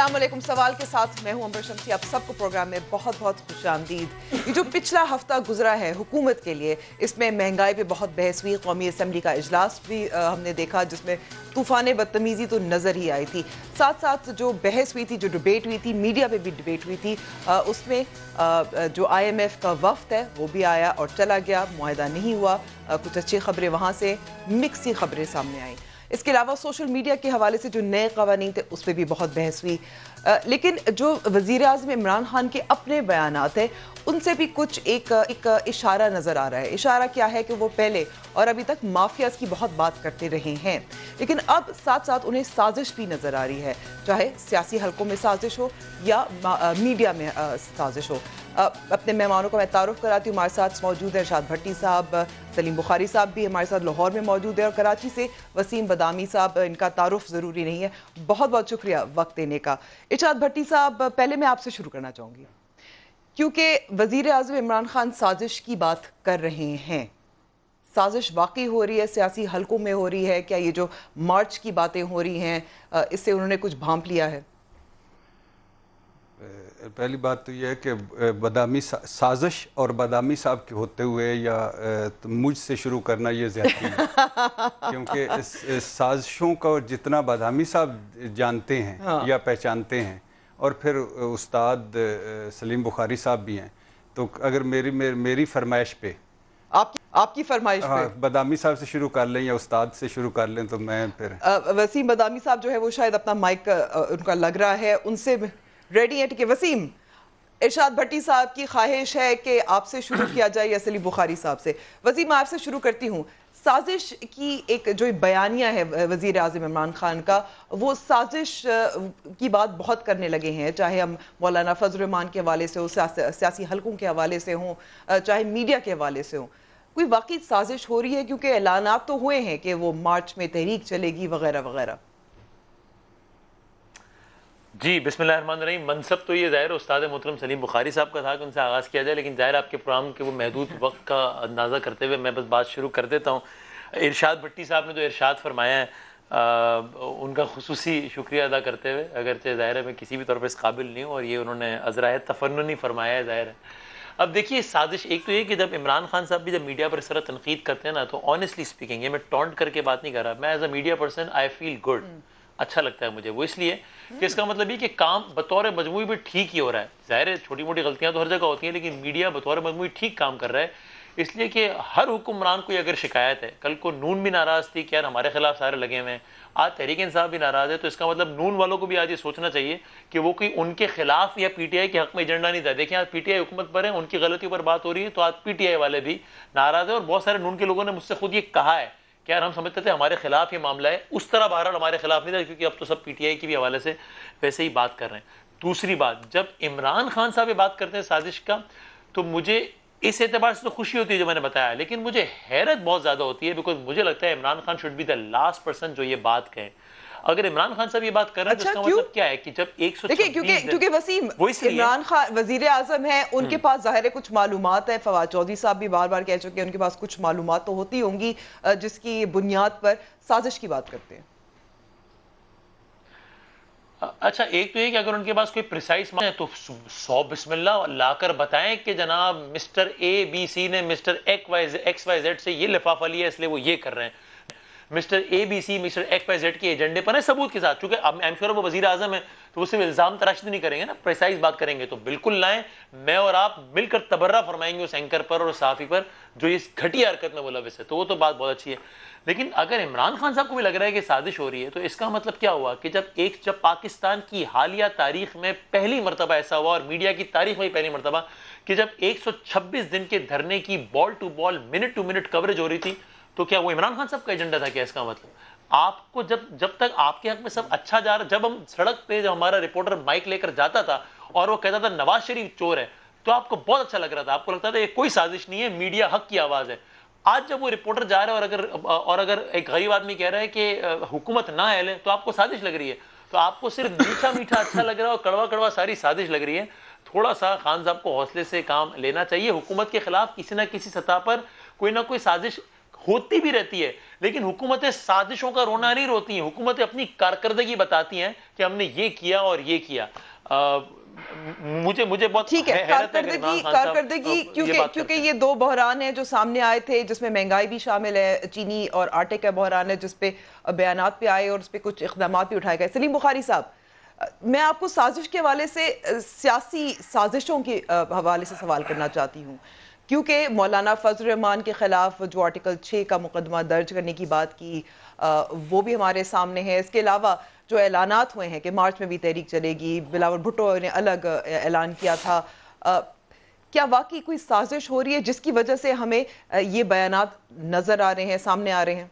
अस्सलाम वालेकुम। सवाल के साथ मैं हूं अंबर शम्सी। आप सबको प्रोग्राम में बहुत बहुत खुशामदीद। ये जो पिछला हफ्ता गुजरा है हुकूमत के लिए, इसमें महंगाई पे बहुत बहस हुई। कौमी असम्बली का इजलास भी हमने देखा जिसमें तूफान बदतमीज़ी तो नज़र ही आई थी। साथ साथ जो बहस हुई थी, जो डिबेट हुई थी, मीडिया पे भी डिबेट हुई थी, उसमें जो IMF का वफ्द है वो भी आया और चला गया, मुआहदा नहीं हुआ। कुछ अच्छी खबरें वहाँ से, मिक्स ही खबरें सामने आई। इसके अलावा सोशल मीडिया के हवाले से जो नए कवानीन थे उस पर भी बहुत बहस हुई। लेकिन जो वज़ीर आज़म इमरान खान के अपने बयानात हैं उनसे भी कुछ एक इशारा नज़र आ रहा है। इशारा क्या है कि वो पहले और अभी तक माफियाज की बहुत बात करते रहे हैं, लेकिन अब साथ साथ उन्हें साजिश भी नज़र आ रही है, चाहे सियासी हलकों में साजिश हो या मीडिया में साजिश हो। अपने मेहमानों को मैं तारुफ कराती हूँ। हमारे साथ मौजूद है इरशाद भट्टी साहब, सलीम बुखारी साहब भी हमारे साथ लाहौर में मौजूद है, और कराची से वसीम बदामी साहब। इनका तारुफ ज़रूरी नहीं है। बहुत बहुत शुक्रिया वक्त देने का। इरशाद भट्टी साहब, पहले मैं आपसे शुरू करना चाहूँगी, क्योंकि वज़ीर आज़म इमरान खान साजिश की बात कर रहे हैं। साजिश वाकई हो रही है, सियासी हलकों में हो रही है? क्या ये जो मार्च की बातें हो रही हैं इससे उन्होंने कुछ भांप लिया है? पहली बात तो यह है कि बदामी साजिश और बदामी साहब के होते हुए या तो मुझसे शुरू करना ये ज़्यादती है क्योंकि इस साजिशों को जितना बदामी साहब जानते हैं या पहचानते हैं, और फिर उस्ताद सलीम बुखारी साहब भी हैं, तो अगर मेरी फरमाइश पे आपकी फरमाइश पे बदामी साहब से शुरू कर लें या उस्ताद से शुरू कर लें तो मैं फिर वसीम बदामी साहब जो है वो शायद अपना माइक उनका लग रहा है, उनसे रेडी है? ठीक है वसीम, इरशाद भट्टी साहब की ख्वाहिश है कि आपसे शुरू किया जाए या सलीम बुखारी साहब से। वसीम, मैं आपसे शुरू करती हूँ। साजिश की एक जो बयानिया है वज़ीर आज़म इमरान खान का, वो साजिश की बात बहुत करने लगे हैं, चाहे हम मौलाना फजल रहमान के हवाले से हो, सियासी हलकों के हवाले से हों, चाहे मीडिया के हवाले से हों। कोई वाकई साजिश हो रही है? क्योंकि ऐलानात तो हुए हैं कि वो मार्च में तहरीक चलेगी वगैरह वगैरह। जी बिस्मिल्लाहिर्रहमानिर्रहीम। मनसब तो ये ज़ाहिर उस्ताद मोहतरम सलीम बुखारी साहब का था कि उनसे आगाज़ किया जाए, लेकिन ज़ाहिर आपके प्रोग्राम के वो महदूद वक्त का अंदाज़ा करते हुए मैं बस बात शुरू कर देता हूँ। इरशाद भट्टी साहब ने जो इरशाद फरमाया है उनका खुसूसी शुक्रिया अदा करते हुए, अगरचे ज़ाहिर है मैं किसी भी तौर पर इस काबिल नहीं हूँ और ये उन्होंने अज़राए तफन्नुनी फरमाया है, ज़ाहिर है। अब देखिए साजिश एक तो ये कि जब इमरान खान साहब भी जब मीडिया पर इस तरह तनकीद करते हैं ना, तो ऑनेस्टली स्पीकिंग, ये मैं टॉन्ट करके बात नहीं कर रहा, मैं as a media person I feel good, अच्छा लगता है मुझे। वो इसलिए कि इसका मतलब ये कि काम बतौर मजमूई भी ठीक ही हो रहा है। ज़ाहिर है छोटी मोटी गलतियां तो हर जगह होती हैं, लेकिन मीडिया बतौर मजमूई ठीक काम कर रहा है, इसलिए कि हर हुक्मरान को अगर शिकायत है, कल को नून भी नाराज़ थी कि यार हमारे खिलाफ सारे लगे हुए हैं, आज तहरीक इंसाफ भी नाराज़ है, तो इसका मतलब नून वालों को भी आज ये सोचना चाहिए कि वो कोई उनके खिलाफ या PTI के हक में एजेंडा नहीं था। देखिए आज PTI हुकूमत पर है, उनकी गलतियों पर बात हो रही है, तो आज PTI वाले भी नाराज़ है, और बहुत सारे नून के लोगों ने मुझसे खुद ये कहा है कि यार हम समझते थे हमारे खिलाफ ये मामला है, उस तरह बहरहाल हमारे खिलाफ नहीं था, क्योंकि अब तो सब PTI के भी हवाले से वैसे ही बात कर रहे हैं। दूसरी बात, जब इमरान खान साहब ये बात करते हैं साजिश का, तो मुझे इस एतबार से तो खुशी होती है जो मैंने बताया, लेकिन मुझे हैरत बहुत ज़्यादा होती है, बिकॉज मुझे लगता है Imran Khan should be the last person जो ये बात कहें। अगर इमरान खान साहब ये बात कर रहे हैं तो इसका मतलब क्या है कि जब 126 क्योंकि वसीम इमरान खान वजीर आजम है, उनके पास जाहिर है कुछ मालूमात है। फवाद चौधरी साहब भी बार बार कह चुके हैं उनके पास कुछ मालूमात तो होती होंगी जिसकी बुनियाद पर साजिश की बात करते हैं। अच्छा, एक तो ये कि अगर उनके पास कोई प्रिसाइज है तो 100 बिस्मिल्लाह लाकर बताएं कि जनाब मिस्टर ABC ने मिस्टर XYZ से ये लिफाफा लिया इसलिए वो ये कर रहे हैं, मिस्टर ABC मिस्टर XYZ के एजेंडे पर है सबूत के साथ। चूंकि आई एम श्योर वो वजीर आजम है तो वो सिर्फ इल्जाम तराशी नहीं करेंगे ना, प्रिसाइज बात करेंगे, तो बिल्कुल लाएं। मैं और आप मिलकर तबर्रा फरमाएंगे उस एंकर पर और सहाफ़ी पर जो इस घटिया हरकत में मुलविस है, तो वो तो बात बहुत अच्छी है। लेकिन अगर इमरान खान साहब को भी लग रहा है कि साजिश हो रही है, तो इसका मतलब क्या हुआ कि जब पाकिस्तान की हालिया तारीख में पहली मरतबा ऐसा हुआ, और मीडिया की तारीख में पहली मरतबा, कि जब 126 दिन के धरने की ball to ball minute to minute coverage हो रही थी, तो क्या वो इमरान खान साहब का एजेंडा था क्या? इसका मतलब आपको जब तक आपके हक में सब अच्छा जा रहा, जब हम सड़क पे जब हमारा रिपोर्टर माइक लेकर जाता था और वो कहता था नवाज शरीफ चोर है, तो आपको बहुत अच्छा लग रहा था, आपको लगता था ये कोई साजिश नहीं है, मीडिया हक की आवाज है। आज जब वो रिपोर्टर जा रहा है और अगर एक गरीब आदमी कह रहा है कि हुकूमत ना अहल, तो आपको साजिश लग रही है, तो आपको सिर्फ मीठा मीठा अच्छा लग रहा है और कड़वा कड़वा सारी साजिश लग रही है। थोड़ा सा खान साहब को हौसले से काम लेना चाहिए। हुकूमत के खिलाफ किसी ना किसी सतह पर कोई ना कोई साजिश ہوتی بھی رہتی ہے، لیکن حکومتیں سازشوں کا رونا نہیں روتی ہیں، حکومتیں اپنی کارکردگی بتاتی ہیں کہ ہم نے یہ کیا اور یہ کیا۔ مجھے بہت ٹھیک ہے، حیرت ہے کہ عمران خان صاحب کارکردگی یہ بات کیونکہ کرتے ہیں۔ یہ دو بحران ہیں جو سامنے آئے تھے، جس میں مہنگائی بھی شامل ہے، چینی اور آٹے کا بحران ہے جس پہ بیانات پہ آئے اور اس پہ کچھ اقدامات بھی اٹھائے گئے۔ سلیم بخاری صاحب، میں آپ کو سازش کے حوالے سے سیاسی سازشوں کے حوالے سے سوال کرنا چاہتی ہوں، کیونکہ مولانا فضل الرحمان کے خلاف جو آرٹیکل 6 کا مقدمہ درج کرنے کی بات کی وہ بھی ہمارے سامنے ہے۔ اس کے علاوہ جو اعلانات ہوئے ہیں کہ مارچ میں بھی تحریک چلے گی، بلاول بھٹو نے الگ اعلان کیا تھا، کیا واقعی کوئی سازش ہو رہی ہے جس کی وجہ سے ہمیں یہ بیانات نظر آ رہے ہیں، سامنے آ رہے ہیں؟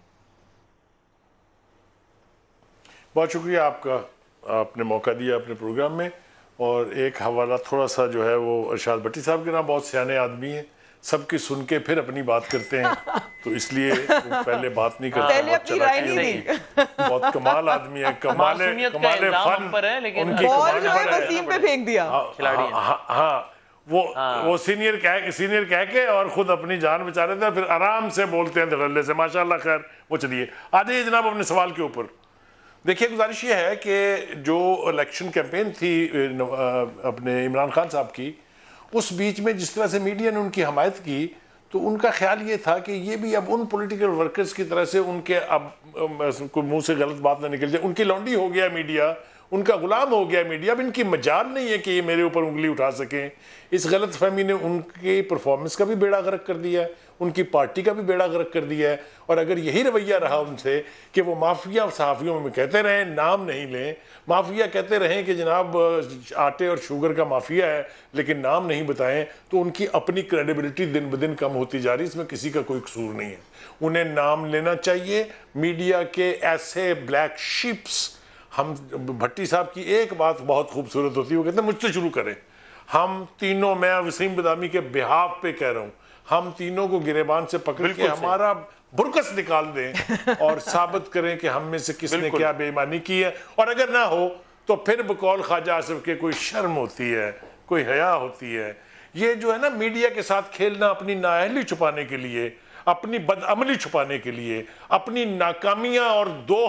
بہت شکریہ آپ کا، آپ نے موقع دیا اپنے پروگرام میں، اور ایک حوالہ تھوڑا سا جو ہے وہ ارشاد بھٹی صاحب کے نام بہت سیانے آدمی ہیں، سب کی سن کے پھر اپنی بات کرتے ہیں، تو اس لیے وہ پہلے بات نہیں کرتے، پہلے اپنی رائے نہیں دی۔ بہت کمال آدمی ہے، کمال فن ان کی اور کمال جو ہے پر وسیم پہ پھینک دیا۔ ہاں وہ سینئر کہہ کے اور خود اپنی جان بچا رہے تھے، پھر آرام سے بولتے ہیں دھڑلے سے، ماشاءاللہ۔ خیر وہ چلیے آ جائیے جناب اپنے سوال کے اوپر۔ دیکھیے گزارش یہ ہے کہ جو الیکشن کیمپین تھی اپنے عمران خان صاحب کی، اس بیچ میں جس طرح سے میڈیا نے ان کی حمایت کی، تو ان کا خیال یہ تھا کہ یہ بھی اب ان پولیٹیکل ورکرز کی طرح سے ان کے اب کوئی منہ سے غلط بات نہ نکل جائے، ان کی لونڈی ہو گیا میڈیا، ان کا غلام ہو گیا میڈیا، اب ان کی مجال نہیں ہے کہ یہ میرے اوپر انگلی اٹھا سکیں۔ اس غلط فہمی نے ان کی پرفارمنس کا بھی بیڑا غرق کر دیا ہے، ان کی پارٹی کا بھی بیڑا غرق کر دیا ہے، اور اگر یہی رویہ رہا ان سے کہ وہ مافیا صحافیوں میں کہتے رہیں نام نہیں لیں، مافیا کہتے رہیں کہ جناب آٹے اور شوگر کا مافیا ہے لیکن نام نہیں بتائیں، تو ان کی اپنی کریڈیبلٹی دن بدن کم ہوتی جا رہی، اس میں کسی کا کوئی قصور نہیں ہے۔ انہیں نام لینا چاہیے۔ میڈیا کے ایسے بلیک شیپس، ہم بھٹی صاحب کی ایک بات بہت خوبصورت ہوتی ہے، وہ کہتے ہیں مجھ سے شروع کریں، ہم تینوں، میں وسیم بدامی کے بہاف پہ کہہ رہا ہوں، ہم تینوں کو گریبان سے پکڑ کے ہمارا برکس نکال دیں اور ثابت کریں کہ ہم میں سے کس نے کیا بے ایمانی کی ہے، اور اگر نہ ہو تو پھر بقول خواجہ آصف کے کوئی شرم ہوتی ہے، کوئی حیا ہوتی ہے۔ یہ جو ہے نا میڈیا کے ساتھ کھیلنا اپنی نااہلی چھپانے کے لیے، اپنی بدعملی چھپانے کے لیے، اپنی ناکامیاں اور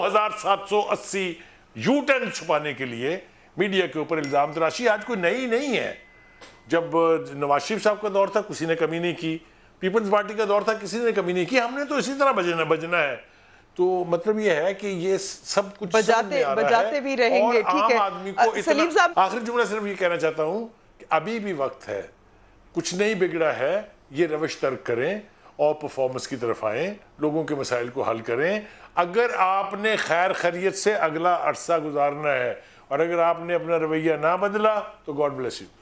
2780 یو ٹرن چھپانے کے لیے میڈیا کے اوپر الزام تراشی آج کوئی نئی نہیں ہے۔ جب نواز شریف صاحب کا دور تھا کسی نے کمی نہیں کی، پیپلز پارٹی کا دور تھا کسی نے کمی نہیں کی، ہم نے تو اسی طرح بجنا ہے۔ تو مطلب یہ ہے کہ یہ سب کچھ بجاتے بھی رہیں گے، ٹھیک ہے۔ عام آدمی کو سلیم صاحب، آخری جملہ صرف یہ کہنا چاہتا ہوں کہ ابھی بھی وقت ہے، کچھ نہیں بگڑا ہے، یہ روش ترک کریں اور پرفارمنس کی طرف آئیں، لوگوں کے مسائل کو حل کریں۔ اگر آپ نے خیر خیریت سے اگلا عرصہ گزارنا ہے اور اگر آپ نے اپنا رویہ نہ بدلا تو گاڈ بلیس یو۔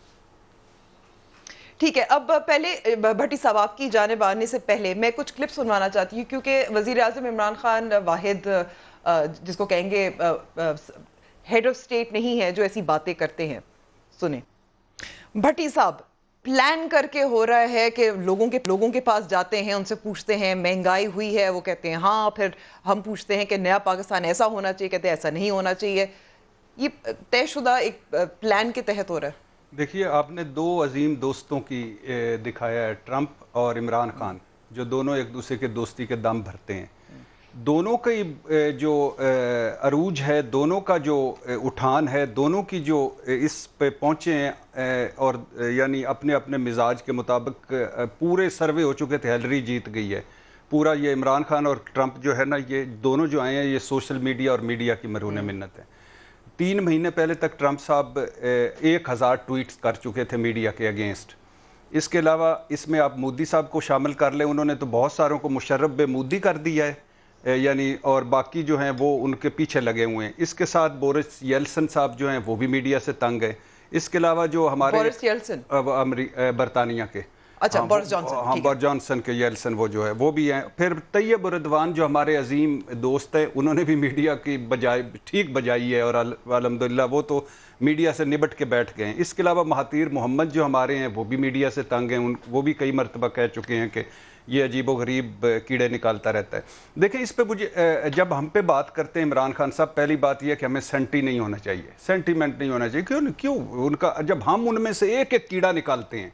ٹھیک ہے، اب پہلے بھٹی صاحب آپ کی جانب آنے سے پہلے میں کچھ کلپ سنوانا چاہتی ہوں، کیونکہ وزیر اعظم عمران خان واحد جس کو کہیں گے ہیڈ آف سٹیٹ نہیں ہے جو ایسی باتیں کرتے ہیں۔ سنیں بھٹی صاحب، پلان کر کے ہو رہا ہے کہ لوگوں کے پاس جاتے ہیں، ان سے پوچھتے ہیں مہنگائی ہوئی ہے، وہ کہتے ہیں ہاں، پھر ہم پوچھتے ہیں کہ نیا پاکستان ایسا ہونا چاہیے، کہتے ہیں ایسا نہیں ہونا چاہیے۔ یہ طے شدہ ایک پلان کے تحت ہو رہا ہے۔ دیکھیے، آپ نے دو عظیم دوستوں کی دکھایا ہے، ٹرمپ اور عمران خان، جو دونوں ایک دوسرے کے دوستی کے دم بھرتے ہیں۔ دونوں کی جو عروج ہے، دونوں کا جو اٹھان ہے، دونوں کی جو اس پہ پہنچے ہیں، اور یعنی اپنے اپنے مزاج کے مطابق پورے سروے ہو چکے تھے، ہیلری جیت گئی ہے پورا۔ یہ عمران خان اور ٹرمپ جو ہے نا، یہ دونوں جو آئے ہیں، یہ سوشل میڈیا اور میڈیا کی مرہون منت ہے۔ 3 مہینے پہلے تک ٹرمپ صاحب 1000 ٹویٹس کر چکے تھے میڈیا کے اگینسٹ۔ اس کے علاوہ اس میں آپ مودی صاحب کو شامل کر لیں، انہوں نے تو بہت ساروں کو مشرف بے مودی کر دیا ہے، یعنی، اور باقی جو ہیں وہ ان کے پیچھے لگے ہوئے ہیں۔ اس کے ساتھ بورس یلسن صاحب جو ہیں وہ بھی میڈیا سے تنگ ہیں۔ اس کے علاوہ جو ہمارے بورس یلسن برطانیہ کے، اچھا، بورس جانسن، ہاں، بورس جانسن کے یلسن وہ جو ہے وہ بھی ہیں۔ پھر طیب اردوان جو ہمارے عظیم دوست ہیں، انہوں نے بھی میڈیا کی بجائے ٹھیک بجائی ہے، اور الحمدللہ وہ تو میڈیا سے نبٹ کے بیٹھ گئے ہیں۔ اس کے علاوہ مہاتیر محمد جو ہمارے ہیں وہ بھی میڈیا سے تنگ ہیں، وہ بھی کئی مرتبہ کہہ چکے ہیں کہ یہ عجیب و غریب کیڑے نکالتا رہتا ہے۔ دیکھیں، اس پہ مجھے جب ہم پہ بات کرتے ہیں عمران خان صاحب، پہلی بات یہ کہ ہمیں سینٹی نہیں ہونا چاہیے، سینٹیمنٹ نہیں ہونا چاہیے۔ کیوں ان کا، جب ہم ان میں سے ایک ایک کیڑا نکالتے ہیں،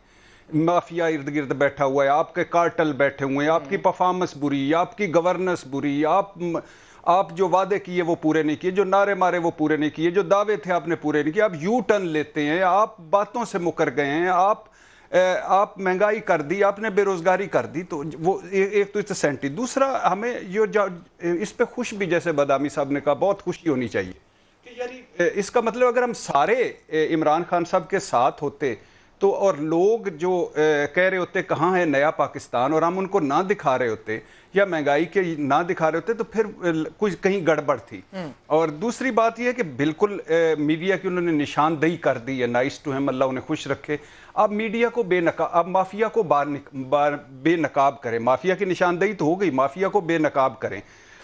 माफिया इर्द गिर्द बैठा हुआ है, आपके कार्टल बैठे हुए हैं, आपकी परफॉर्मेंस बुरी, आपकी गवर्नेंस बुरी, आप जो वादे किए वो पूरे नहीं किए, जो नारे मारे वो पूरे नहीं किए, जो दावे थे आपने पूरे नहीं किए, आप यू टर्न लेते हैं, आप बातों से मुकर गए हैं, आप महंगाई कर दी, आपने बेरोजगारी कर दी। तो वो एक तो सेंटी, दूसरा हमें ये इस पे खुश भी, जैसे बदामी साहब ने कहा, बहुत खुशी होनी चाहिए कि यानी इसका मतलब अगर हम सारे इमरान खान साहब के साथ होते तो, और लोग जो कह रहे होते कहाँ है नया पाकिस्तान, और हम उनको ना दिखा रहे होते या महंगाई के ना दिखा रहे होते, तो फिर कुछ कहीं गड़बड़ थी। और दूसरी बात यह है कि बिल्कुल मीडिया की उन्होंने निशानदेही कर दी है, नाइस टू हिम, अल्लाह उन्हें खुश रखे। अब मीडिया को अब माफिया को बेनकाब करें, माफिया की निशानदेही तो हो गई, माफिया को बेनकाब करें।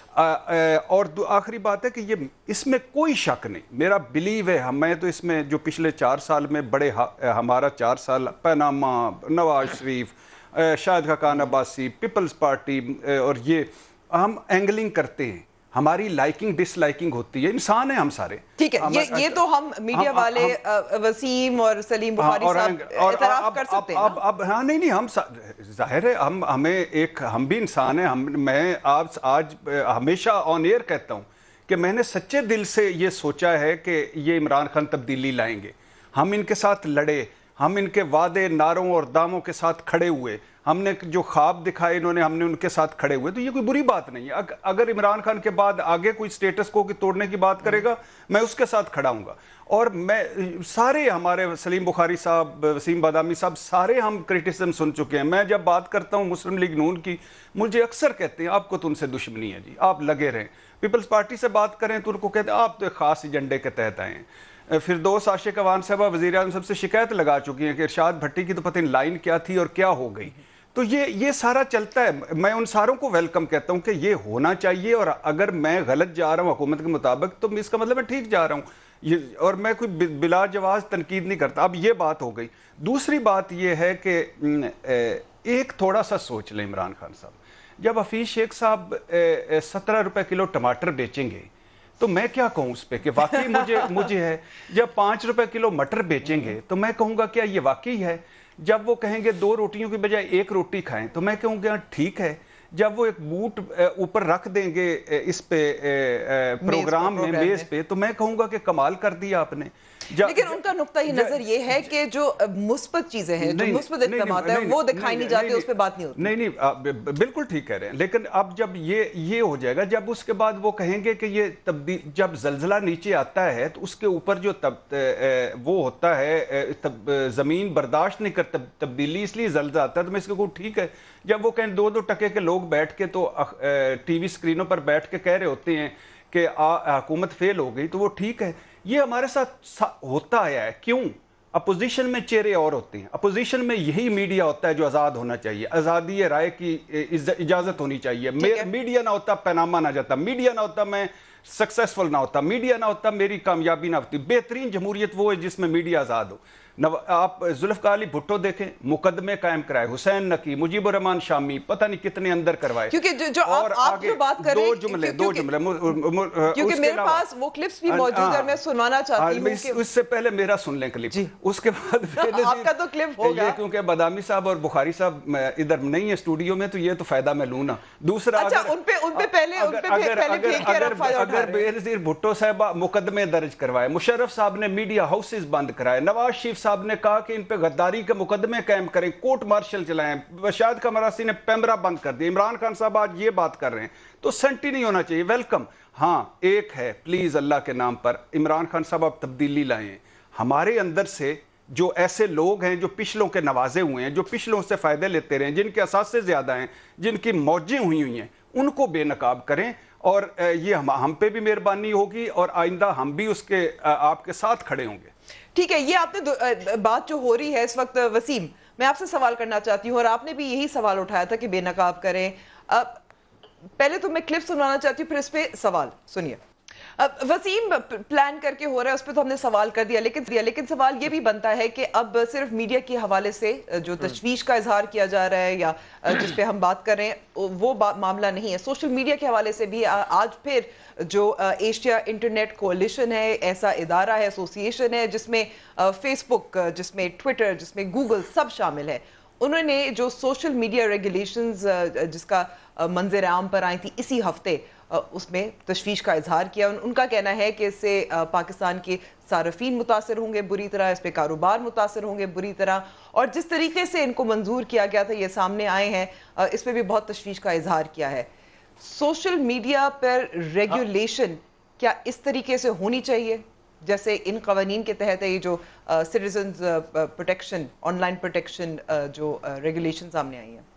और आखिरी बात है कि ये इसमें कोई शक नहीं, मेरा बिलीव है, मैं तो इसमें जो पिछले 4 साल में बड़े हमारा 4 साल पनामा, नवाज शरीफ, शाहिद खान अब्बासी, पीपल्स पार्टी, और ये हम एंगलिंग करते हैं, हमारी लाइकिंग डिसलाइकिंग होती है, इंसान है हम सारे। ठीक है, ये तो हम मीडिया वाले वसीम और सलीम बुखारी साहब एतराफ कर सकते हैं। अब हाँ, नहीं हम जाहिर है हम भी इंसान हैं। मैं आज हमेशा ऑन एयर कहता हूँ कि मैंने सच्चे दिल से ये सोचा है कि ये इमरान खान तब्दीली लाएंगे, हम इनके साथ लड़े, हम इनके वादे नारों और दामों के साथ खड़े हुए, हमने जो ख्वाब दिखाए इन्होंने, हमने उनके साथ खड़े हुए, तो ये कोई बुरी बात नहीं है। अगर इमरान खान के बाद आगे कोई स्टेटस को तोड़ने की बात करेगा, मैं उसके साथ खड़ा हूँगा। और मैं सारे हमारे सलीम बुखारी साहब, वसीम बदामी साहब, सारे हम क्रिटिसिज्म सुन चुके हैं। मैं जब बात करता हूँ मुस्लिम लीग नून की, मुझे अक्सर कहते हैं आपको तो उनसे दुश्मनी है जी, आप लगे रहें। पीपल्स पार्टी से बात करें तो उनको कहते हैं आप तो एक खास एजेंडे के तहत आए हैं। फिरदौस आशिक अवान साहबा वज़ीर आज़म साहब से शिकायत लगा चुकी हैं कि इरशाद भट्टी की तो पता नहीं लाइन क्या थी और क्या हो गई। तो ये सारा चलता है। मैं उन सारों को वेलकम कहता हूं कि ये होना चाहिए, और अगर मैं गलत जा रहा हूं हुकूमत के मुताबिक तो इसका मतलब मैं ठीक जा रहा हूं, और मैं कोई बिला जवाज तनकीद नहीं करता। अब ये बात हो गई। दूसरी बात ये है कि एक थोड़ा सा सोच लें इमरान खान साहब, जब हफीज शेख साहब 17 रुपए किलो टमाटर बेचेंगे तो मैं क्या कहूँ उस पर कि वाकई मुझे है। जब 5 रुपए किलो मटर बेचेंगे तो मैं कहूँगा क्या ये वाकई है। जब वो कहेंगे 2 रोटियों की बजाय 1 रोटी खाएं तो मैं कहूँगा ठीक है। जब वो एक बूट ऊपर रख देंगे इस पे प्रोग्राम में, मेज पे, तो मैं कहूँगा कि कमाल कर दिया आपने। लेकिन उनका नुक्ता ही नजर ये है कि जो मुस्बत चीजें हैं, जो मुस्बत इक़दामात हैं, वो दिखाई नहीं जाती, उस पे बात नहीं होती। नहीं, बिल्कुल ठीक कह रहे हैं। लेकिन अब जब ये हो जाएगा, जब उसके बाद वो कहेंगे कि ये तब्दील, जब जलजला नीचे आता है तो उसके ऊपर जो वो होता है, जमीन बर्दाश्त नहीं कर तब्दीली, इसलिए जलजला आता है। तो मैं इसको कहूँ ठीक है। जब वो कहें 2-2 टके के लोग बैठ के तो टीवी स्क्रीनों पर बैठ के कह रहे होते हैं कि हुकूमत फेल हो गई, तो वो ठीक है। ये हमारे साथ होता आया है। क्यों? अपोजिशन में चेहरे और होते हैं, अपोजिशन में यही मीडिया होता है जो आज़ाद होना चाहिए, आज़ादी राय की इजाज़त होनी चाहिए। मीडिया ना होता पनामा ना जाता, मीडिया ना होता मैं सक्सेसफुल ना होता, मीडिया ना होता मेरी कामयाबी ना होती। बेहतरीन जमहूरियत वो है जिसमें मीडिया आज़ाद हो। आप जुल्फ़िकार अली भुट्टो देखें, मुकदमे कायम कराए, हुसैन नकी, मुजीबुर रहमान शामी, पता नहीं कितने अंदर करवाए। क्योंकि जो आप जो बात कर रहे हैं, दो जुमले क्योंकि मेरे पास वो क्लिप्स भी मौजूद है, मैं सुनवाना चाहती हूं। उससे पहले मेरा सुन लें क्लिप, उसके बाद आपका तो क्लिप होगा। क्योंकि बदामी साहब और बुखारी साहब इधर नहीं है स्टूडियो में, तो ये तो फायदा मैं लूं ना। दूसरा, अगर बेनज़ीर भुट्टो साहब मुकदमे दर्ज करवाए, मुशर्रफ साहब ने मीडिया हाउसेज बंद कराए, नवाज शरीफ साहब ने कहा कि इन पे गद्दारी के मुकदमे कायम करें, कोर्ट मार्शल चलाएं, शाहिद खान अब्बासी ने पैमरा बंद कर दिया, इमरान खान साहब आज ये बात कर रहे हैं, तो सेंटी नहीं होना चाहिए। वेलकम। हाँ, एक है, प्लीज अल्लाह के नाम पर इमरान खान साहब आप तब्दीली लाएं। हमारे अंदर से जो ऐसे लोग हैं जो पिछलों के नवाजे हुए हैं, जो पिछलों से फायदे लेते रहे, जिनके असासे ज्यादा हैं, जिनकी मौजें हुई हैं, उनको बेनकाब करें। और ये हम पे भी मेहरबानी होगी और आइंदा हम भी उसके आपके साथ खड़े होंगे। ठीक है, ये आपने बात जो हो रही है इस वक्त, वसीम मैं आपसे सवाल करना चाहती हूँ, और आपने भी यही सवाल उठाया था कि बेनकाब करें। पहले तो मैं क्लिप सुनाना चाहती हूँ, फिर इस पे सवाल सुनिए। वसीम प्लान करके हो रहा है, उस पर तो हमने सवाल कर दिया, लेकिन सवाल ये भी बनता है कि अब सिर्फ मीडिया के हवाले से जो तशवीश का इजहार किया जा रहा है या जिस पे हम बात कर रहे हैं वो मामला नहीं है। सोशल मीडिया के हवाले से भी आज फिर जो एशिया इंटरनेट कोalition है, ऐसा इदारा है, एसोसिएशन है, जिसमें फेसबुक, जिसमें ट्विटर, जिसमें गूगल सब शामिल है। उन्होंने जो सोशल मीडिया रेगुलेशंस जिसका मंजर आम पर आई थी इसी हफ्ते, उसमें तशवीश का इजहार किया। उनका कहना है कि इससे पाकिस्तान के सारफीन मुतासर होंगे बुरी तरह, इस पे कारोबार मुतासर होंगे बुरी तरह, और जिस तरीके से इनको मंजूर किया गया था ये सामने आए हैं, इस पे भी बहुत तशवीश का इजहार किया है। सोशल मीडिया पर रेगुलेशन क्या इस तरीके से होनी चाहिए जैसे इन कवानीन के तहत ये जो सिटीजन प्रोटेक्शन, ऑनलाइन प्रोटेक्शन जो रेगुलेशन सामने आई है?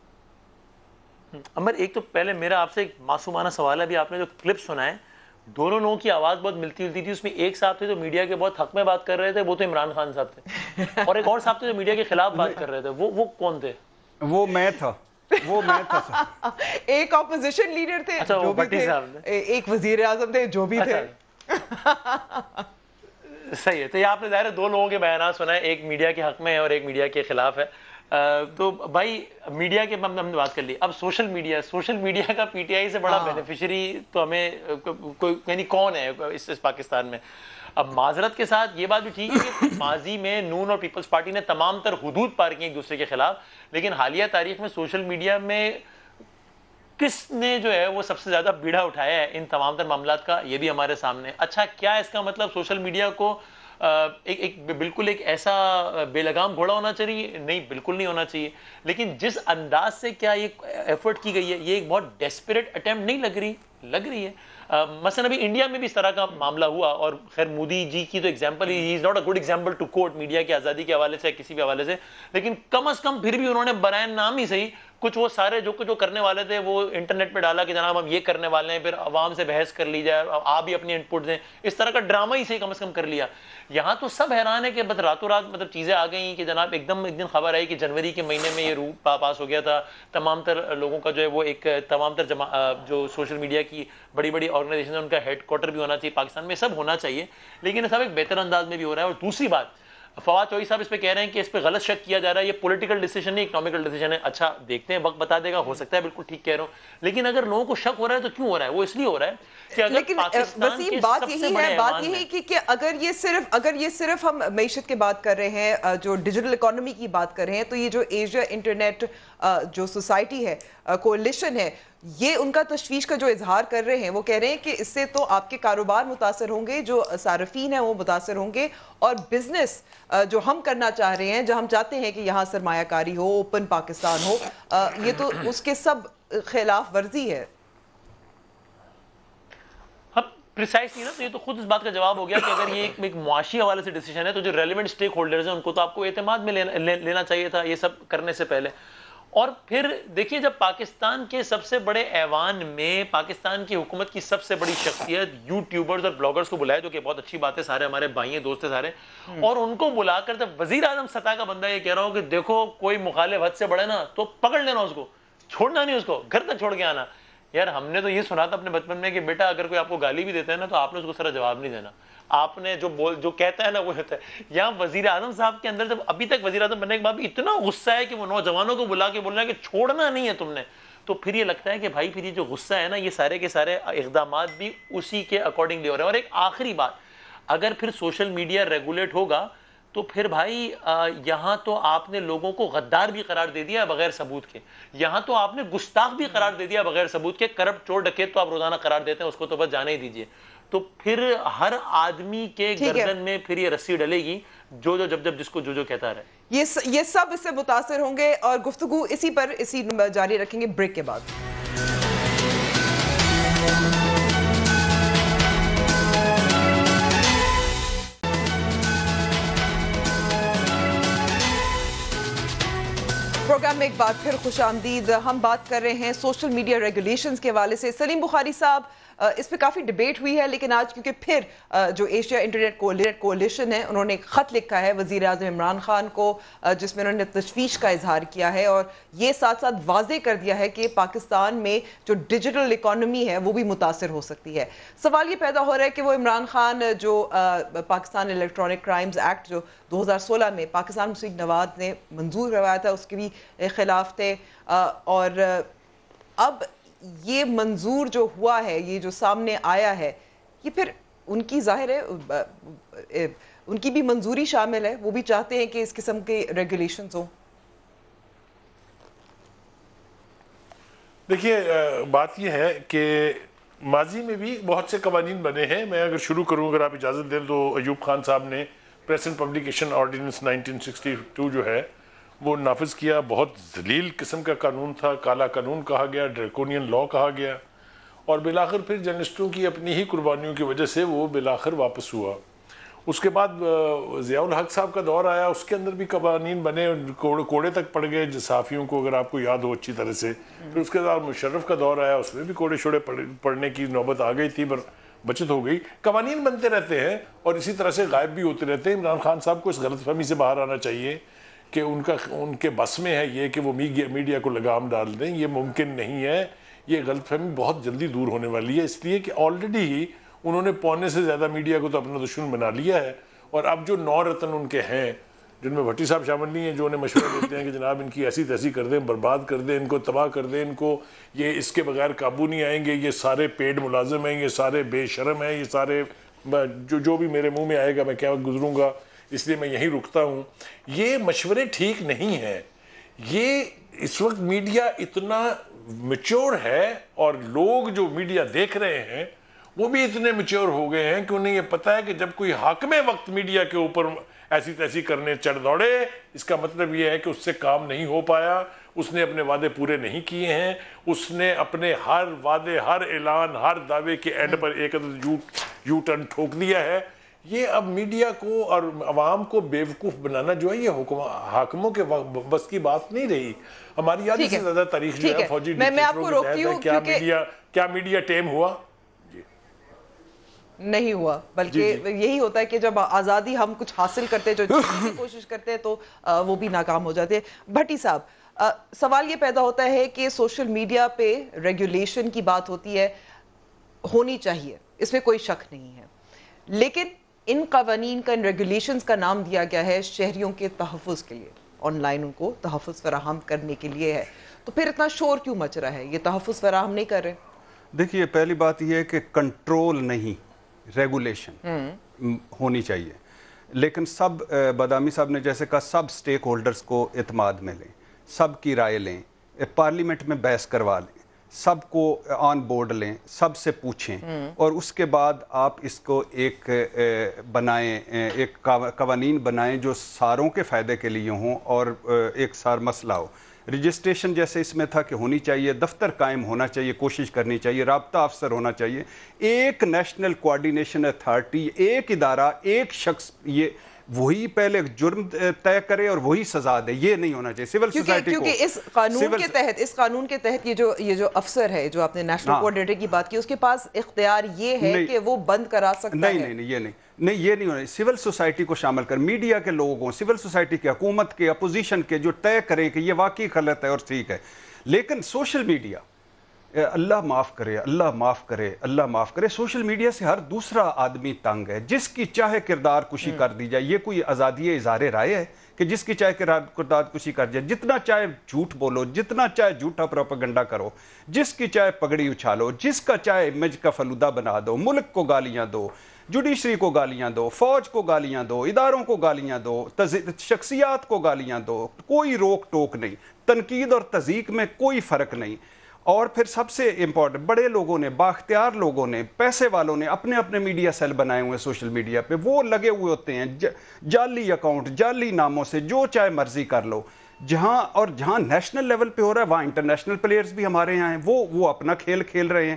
अमर, एक तो पहले मेरा आपसे एक मासूमाना सवाल है, अभी आपने जो क्लिप सुना है, दोनों लोगों की आवाज़ बहुत मिलती जुलती थी। उसमें एक साहब थे जो मीडिया के बहुत हक में बात कर रहे थे, वो तो इमरान खान साहब थे, और एक और साहब थे जो मीडिया के खिलाफ बात कर रहे थे। वो कौन थे? वो मैं था सर। एक ऑपोजिशन लीडर थे, अच्छा, जो भी थे, एक वजीर आजम थे, जो भी थे। सही है। तो ये आपने ज़ाहिर दो लोगों के बयान सुना है, एक मीडिया के हक में है और एक मीडिया के खिलाफ है। तो भाई मीडिया के हमने बात कर ली, अब सोशल मीडिया का पीटीआई से बड़ा बेनिफिशियरी तो हमें कोई यानी कौन है इस पाकिस्तान में? अब माजरत के साथ ये बात भी ठीक है कि माजी में नून और पीपल्स पार्टी ने तमाम तर हुदूद पार की एक दूसरे के खिलाफ, लेकिन हालिया तारीख में सोशल मीडिया में किसने जो है वो सबसे ज्यादा बीड़ा उठाया है इन तमाम तर मामलात का, ये भी हमारे सामने। अच्छा, क्या इसका मतलब सोशल मीडिया को बिल्कुल एक ऐसा बेलगाम घोड़ा होना चाहिए? नहीं, बिल्कुल नहीं होना चाहिए। लेकिन जिस अंदाज से क्या ये एफर्ट की गई है, ये एक बहुत डेस्परेट अटेम्प्ट नहीं लग रही है। मसलन अभी इंडिया में भी इस तरह का मामला हुआ, और खैर मोदी जी की तो एग्जांपल ही is not a good example to quote media की आज़ादी के हवाले से, किसी भी हवाले से, लेकिन कम अज कम फिर भी उन्होंने बराए नाम ही सही कुछ वो सारे जो करने वाले थे वो इंटरनेट पे डाला कि जनाब हम ये करने वाले हैं, फिर आवाम से बहस कर ली जाए, आप भी अपनी इनपुट दें, इस तरह का ड्रामा ही सही कम से कम कर लिया। यहाँ तो सब हैरान है कि बस रातों रात मतलब चीज़ें आ गई कि जनाब एकदम एक दिन खबर आई कि जनवरी के महीने में ये रूल पास हो गया था, तमाम तर लोगों का जो है वो एक तमाम तर जो सोशल मीडिया की बड़ी बड़ी ऑर्गेनाइजेशन है उनका हेडक्वार्टर भी होना चाहिए पाकिस्तान में, सब होना चाहिए, लेकिन सब एक बेहतर अंदाज में भी हो रहा है। और दूसरी बात, फवाद चौधरी साहब इस पे कह रहे हैं कि इस पे गलत शक किया जा रहा है, ये पॉलिटिकल डिसीजन नहीं, इकोनॉमिकल डिसीजन है। अच्छा, देखते हैं, वक्त बता देगा, हो सकता है बिल्कुल ठीक कह रहा हूँ, लेकिन अगर लोगों को शक हो रहा है तो क्यों हो रहा है? वो इसलिए हो रहा है कि अगर लेकिन वसीम बात यही है कि अगर ये सिर्फ हम मईशत की बात कर रहे हैं, जो डिजिटल इकोनॉमी की बात कर रहे हैं, तो ये जो एशिया इंटरनेट जो सोसाइटी है, कोalition है, ये उनका तशवीश का जो इजहार कर रहे हैं, वो कह रहे हैं कि इससे तो आपके कारोबार मुतासर होंगे, जो सारफीन है वो मुतासर होंगे, और बिजनेस जो हम करना चाह रहे हैं, जो हम चाहते हैं कि यहाँ सरमायाकारी हो, ओपन पाकिस्तान हो, ये तो उसके सब खिलाफ वर्जी है। प्रिसाइसली ना, तो ये तो खुद इस बात का जवाब हो गया कि अगर ये एक मुआशी हवाले से डिसीजन है तो जो रेलेवेंट स्टेक होल्डर्स हैं उनको तो आपको एतमाद में लेना चाहिए था ये सब करने से पहले। और फिर देखिए, जब पाकिस्तान के सबसे बड़े ऐवान में पाकिस्तान की हुकूमत की सबसे बड़ी शख्सियत यूट्यूबर्स और ब्लॉगर्स को बुलाया, जो कि बहुत अच्छी बात है, सारे हमारे भाई हैं, दोस्त हैं सारे, और उनको बुलाकर जब वजीर आजम सतह का बंदा ये कह रहा हो कि देखो कोई मुखालिफ हद से बढ़े ना तो पकड़ लेना उसको, छोड़ना नहीं, उसको घर तक छोड़ के आना। यार हमने तो ये सुना था अपने बचपन में कि बेटा अगर कोई आपको गाली भी देता है ना तो आपने उसको सारा जवाब नहीं देना, आपने जो कहता है ना वो होता है। यहाँ वजीर आजम साहब के अंदर जब अभी तक वजीर आजम बनने के बाद भी इतना गुस्सा है कि वो नौजवानों को बुला के बोल रहा है कि छोड़ना नहीं है तुमने, तो फिर ये लगता है कि भाई फिर ये जो गुस्सा है ना, ये सारे के सारे इक़दामात भी उसी के अकॉर्डिंगली हो रहे हैं। और एक आखिरी बात, अगर फिर सोशल मीडिया रेगुलेट होगा तो फिर भाई यहाँ तो आपने लोगों को गद्दार भी करार दे दिया बगैर सबूत के, यहाँ तो आपने गुस्ताख भी करार दे दिया बगैर सबूत के, करप्ट चोर डकैत तो आप रोजाना करार देते हैं, उसको तो बस जाने ही दीजिए। तो फिर हर आदमी के गर्दन में फिर ये रस्सी डलेगी जो जब जिसको जो कहता रहे। ये सब इससे मुतासिर होंगे, और गुफ्तगू इसी जारी रखेंगे ब्रेक के बाद। प्रोग्राम में एक बार फिर खुश आमदीद। हम बात कर रहे हैं सोशल मीडिया रेगुलेशंस के हवाले से। सलीम बुखारी साहब, इस पे काफ़ी डिबेट हुई है, लेकिन आज क्योंकि फिर जो एशिया इंटरनेट कोalition है, उन्होंने एक ख़त लिखा है वज़ीर आज़म इमरान खान को, जिसमें उन्होंने तशवीश का इजहार किया है और ये साथ साथ वाज़े कर दिया है कि पाकिस्तान में जो डिजिटल इकॉनमी है वो भी मुतासर हो सकती है। सवाल ये पैदा हो रहा है कि वो इमरान खान जो पाकिस्तान इलेक्ट्रॉनिक क्राइम्स एक्ट जो 2016 में पाकिस्तान मुस्लिम नवाज ने मंजूर करवाया था उसके भी खिलाफ थे, और अब ये मंजूर जो हुआ है, ये जो सामने आया है, ये फिर उनकी जाहिर है उनकी भी मंजूरी शामिल है, वो भी चाहते हैं कि इस किस्म के रेगुलेशंस हो। देखिए बात यह है कि माजी में भी बहुत से कवानीन बने हैं। मैं अगर शुरू करूं, अगर आप इजाज़त दें, तो अयूब खान साहब ने प्रेस एंड पब्लिकेशन ऑर्डिनेंस 1962 जो है वो नाफिज किया। बहुत जलील किस्म का कानून था, काला कानून कहा गया, ड्रैकोनियन लॉ कहा गया, और बिलाखिर फिर जर्नलिस्टों की अपनी ही कुर्बानियों की वजह से वो बिलाखिर वापस हुआ। उसके बाद ज़ियाउल हक साहब का दौर आया, उसके अंदर भी कवानीन बने, कोड़े तक पड़ गए सहाफ़ियों को, अगर आपको याद हो अच्छी तरह से। फिर उसके बाद मुशर्रफ का दौर आया, उसमें भी कोड़े शोड़े पड़ने की नौबत आ गई थी, पर बचत हो गई। कवानीन बनते रहते हैं और इसी तरह से गायब भी होते रहते हैं। इमरान खान साहब को इस गलतफहमी से बाहर आना चाहिए कि उनके बस में है ये कि वो मीडिया को लगाम डाल दें। ये मुमकिन नहीं है। ये गलतफहमी बहुत जल्दी दूर होने वाली है, इसलिए कि ऑलरेडी ही उन्होंने पौने से ज़्यादा मीडिया को तो अपना दुश्मन बना लिया है। और अब जो 9 रत्न उनके हैं, जिनमें भट्टी साहब शामिल नहीं हैं, जो उन्हें मशवरा देते हैं कि जनाब इनकी ऐसी तैसी कर दें, बर्बाद कर दें, इनको तबाह कर दें, इनको ये इसके बगैर काबू नहीं आएंगे, ये सारे पेड मुलाजिम हैं, ये सारे बेशरम हैं, ये सारे जो भी मेरे मुंह में आएगा मैं क्या गुजरूंगा, इसलिए मैं यहीं रुकता हूँ। ये मशवरे ठीक नहीं हैं। ये इस वक्त मीडिया इतना मैच्योर है और लोग जो मीडिया देख रहे हैं वो भी इतने मैच्योर हो गए हैं कि उन्हें ये पता है कि जब कोई हाकिम वक्त मीडिया के ऊपर ऐसी तैसी करने चढ़ दौड़े, इसका मतलब ये है कि उससे काम नहीं हो पाया, उसने अपने वादे पूरे नहीं किए हैं, उसने अपने हर वादे, हर ऐलान, हर दावे के एंड पर एक यू टर्न ठोक दिया है। ये अब मीडिया को और अवाम को बेवकूफ़ बनाना जो है ये हाकिमों के बस की बात नहीं रही। हमारी आधी से ज़्यादा तारीख जो है फौजी डिक्टेटरों के तहत क्या मीडिया टेम हुआ? नहीं हुआ, बल्कि यही होता है कि जब आज़ादी हम कुछ हासिल करते हैं, जो की कोशिश करते हैं, तो वो भी नाकाम हो जाते हैं। भट्टी साहब, सवाल ये पैदा होता है कि सोशल मीडिया पे रेगुलेशन की बात होती है, होनी चाहिए, इसमें कोई शक नहीं है, लेकिन इन कवानीन का, इन रेगुलेशंस का नाम दिया गया है शहरियों के तहफ़्फ़ुज़ के लिए, ऑनलाइन उनको तहफ़्फ़ुज़ फराहम करने के लिए है, तो फिर इतना शोर क्यों मच रहा है? ये तहफ़्फ़ुज़ फराहम नहीं कर रहे? देखिए, पहली बात यह है कि कंट्रोल नहीं, रेगुलेशन होनी चाहिए, लेकिन सब बदामी साहब ने जैसे कहा, सब स्टेक होल्डर्स को इत्माद में लें, सब की राय लें, पार्लियामेंट में बहस करवा लें, सबको ऑन बोर्ड लें, सबसे पूछें, और उसके बाद आप इसको एक बनाएं, एक कवानीन बनाएं जो सारों के फ़ायदे के लिए हों और एक सार मसला हो। रजिस्ट्रेशन जैसे इसमें था कि होनी चाहिए, दफ्तर कायम होना चाहिए, कोशिश करनी चाहिए, राब्ता अफसर होना चाहिए, एक नेशनल कोऑर्डिनेशन अथॉरिटी, एक इदारा, एक शख्स, ये वही पहले जुर्म तय करे और वही सजा दे। ये नहीं होना चाहिए सिविल सोसाइटी को। क्योंकि इस कानून के तहत ये जो अफसर है, जो आपने नेशनल कोऑर्डिनेटर की बात की, उसके पास इख्तियार ये है कि वो बंद करा सकता है। नहीं, ये नहीं होना। सिविल सोसाइटी को शामिल कर, मीडिया के लोगों, सिविल सोसाइटी के, हुकूमत के, अपोजिशन के, जो तय करें कि ये वाकई गलत है और ठीक है। लेकिन सोशल मीडिया, अल्लाह माफ़ करे, अल्लाह माफ़ करे, अल्लाह माफ़ करे, सोशल मीडिया से हर दूसरा आदमी तंग है। जिसकी चाहे किरदार कुशी कर दी जाए, ये कोई आज़ादी इज़हार राय है कि जिसकी चाहे किरदार कुशी कर जाए, जितना चाहे झूठ बोलो, जितना चाहे झूठा प्रोपेगेंडा करो, जिसकी चाहे पगड़ी उछालो, जिसका चाहे इमेज का फलूदा बना दो, मुल्क को गालियाँ दो, जुडिशरी को गालियाँ दो, फौज को गालियाँ दो, इदारों को गालियाँ दो, शख्सियात को गालियाँ दो, कोई रोक टोक नहीं, तनकीद और तज़ीक में कोई फ़र्क नहीं। और फिर सबसे इम्पोर्टेंट, बड़े लोगों ने, बाख्तियार लोगों ने, पैसे वालों ने अपने अपने मीडिया सेल बनाए हुए सोशल मीडिया पे, वो लगे हुए होते हैं जाली अकाउंट, जाली नामों से जो चाहे मर्जी कर लो। जहां नेशनल लेवल पे हो रहा है, वहाँ इंटरनेशनल प्लेयर्स भी हमारे यहाँ हैं, वो अपना खेल खेल रहे हैं।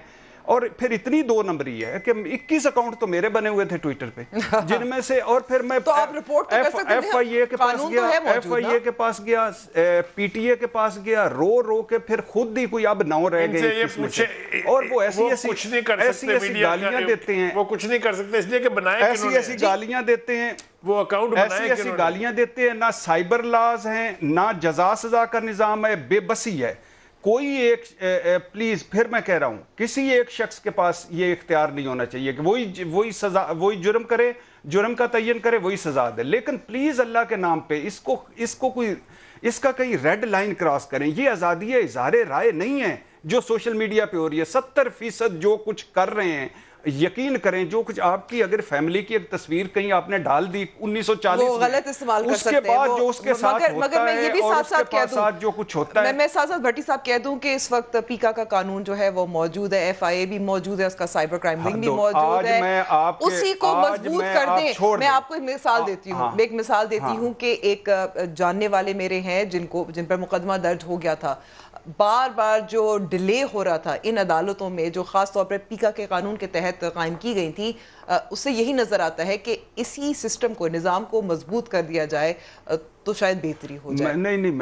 और फिर इतनी दो नंबरी है कि 21 अकाउंट तो मेरे बने हुए थे ट्विटर पे, जिनमें से, और फिर मैं तो आप रिपोर्ट तो कर सकते हैं, FIA के पास गया, FIA के पास गया, PTA के पास गया, रो के फिर खुद ही कोई अब 9 रह गए और वो ऐसी गालियां देते हैं, वो कुछ नहीं कर सकते इसलिए कि बनाए ऐसी गालियां देते हैं, वो अकाउंट ऐसी गालियां देते हैं। ना साइबर लॉज हैं, ना जजा सजा का निजाम है, बेबसी है। कोई एक प्लीज फिर मैं कह रहा हूं, किसी एक शख्स के पास ये इख्तियार नहीं होना चाहिए कि वही सजा, वही जुर्म करे, जुर्म का तयन करे, वही सजा दे। लेकिन प्लीज अल्लाह के नाम पे इसको कोई, इसका कहीं रेड लाइन क्रॉस करें। ये आज़ादी इज़हार राय नहीं है जो सोशल मीडिया पे हो रही है। 70% जो कुछ कर रहे हैं, यकीन करें, जो कुछ आपकी अगर फैमिली की एक तस्वीर कहीं आपने डाल दी 1940 वो गलत इस्तेमाल कर सकते हैं, उसके बाद जो उसके साथ होता मगर मैं ये भी है और साथ उसके साथ जो कुछ होता है, मैं साथ भट्टी साहब कह दूं कि इस वक्त पीका का कानून जो है वो मौजूद है, FIA भी मौजूद है, उसका साइबर क्राइम विंग भी मौजूद है, उसी को मजबूत कर दें। मैं आपको एक मिसाल देती हूँ कि एक जानने वाले मेरे हैं जिन पर मुकदमा दर्ज हो गया था, बार बार जो डिले हो रहा था इन अदालतों में जो ख़ास तौर पर पीका के कानून के तहत कायम की गई थी, उससे यही नज़र आता है कि इसी सिस्टम को, निज़ाम को मजबूत कर दिया जाए तो शायद बेहतरी हो जाए।